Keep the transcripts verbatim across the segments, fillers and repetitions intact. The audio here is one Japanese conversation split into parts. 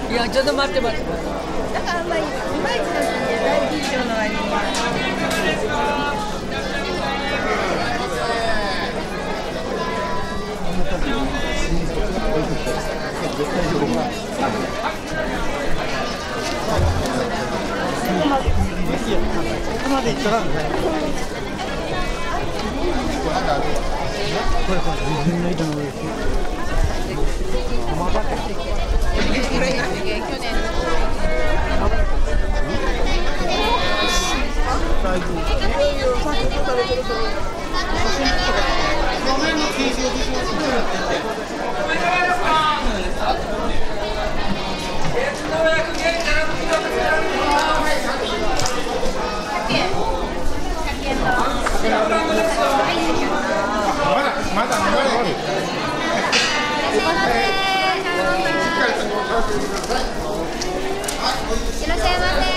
いや、ちょっと待って待って。 だからあんまりいまいちだったんで、大緊張の割に。 ここまで行ったらね。これこれ自分の糸の上です。まだか。去年。大丈夫。 まだまだいらっしゃいませ。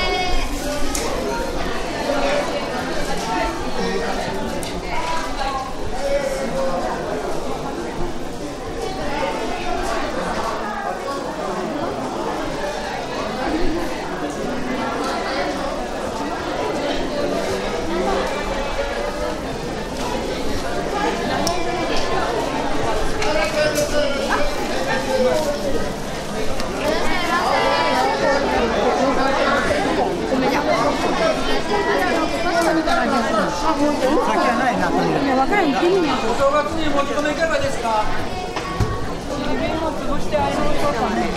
お正月に持ち込みいかがですか。ちりめんを潰してありましょうかね。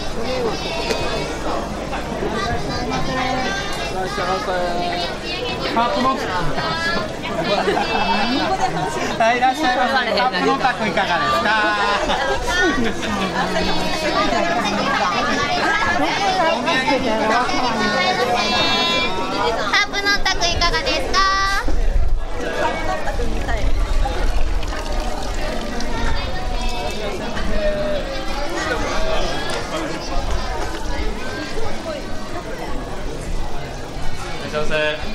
いらっしゃいませ。カップの。はい、いらっしゃいませ。カップのタコいかがですか。 カップのタコいかがですか。 いらっしゃいませ。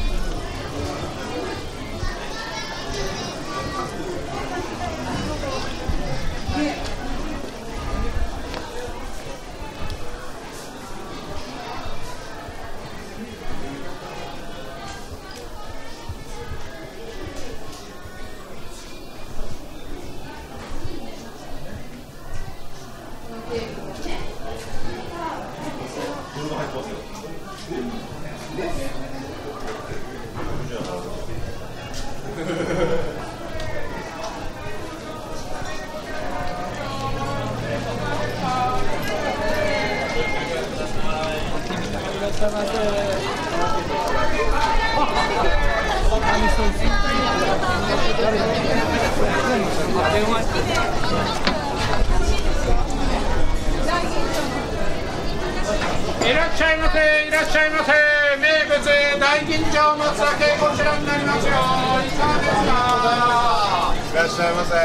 いらっしゃいませ、いらっしゃいませ。名物大吟醸松茸こちらになりますよ。いかがですか。いらっしゃいませ。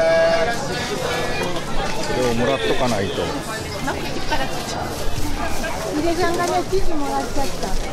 これをもらっとかないと。 ひでちゃんがね、生地もらっちゃった。